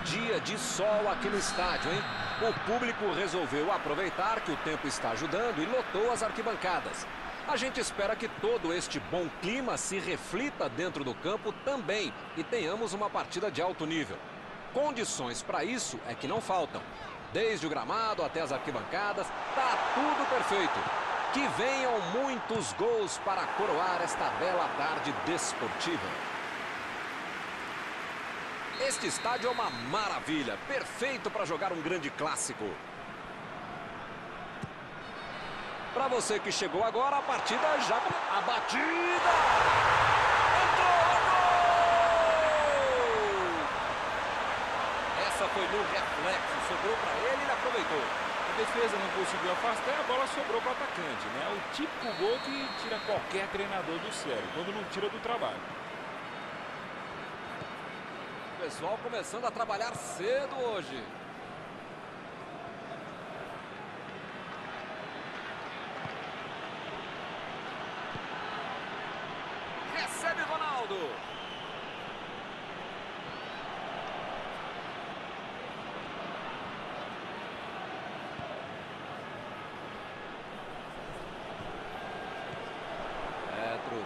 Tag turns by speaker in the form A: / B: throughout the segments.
A: dia de sol aqui no estádio, hein? O público resolveu aproveitar que o tempo está ajudando e lotou as arquibancadas. A gente espera que todo este bom clima se reflita dentro do campo também e tenhamos uma partida de alto nível. Condições para isso é que não faltam. Desde o gramado até as arquibancadas, tá tudo perfeito. Que venham muitos gols para coroar esta bela tarde desportiva. Este estádio é uma maravilha, perfeito para jogar um grande clássico. Para você que chegou agora, a partida já... A batida! Entrou! Gol! Essa foi no reflexo, sobrou para ele e ele aproveitou.
B: A defesa não conseguiu afastar e a bola sobrou para o atacante, né? O típico gol que tira qualquer treinador do sério, quando não tira do trabalho.
A: O pessoal começando a trabalhar cedo hoje. Recebe Ronaldo. Petros.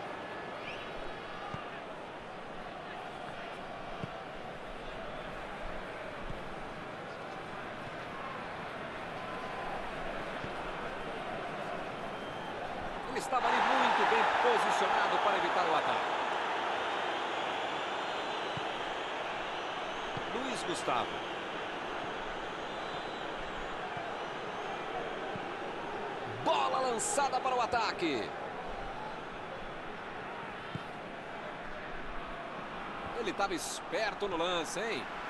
A: Ele estava ali muito bem posicionado para evitar o ataque. Luiz Gustavo. Bola lançada para o ataque. Ele estava esperto no lance, hein?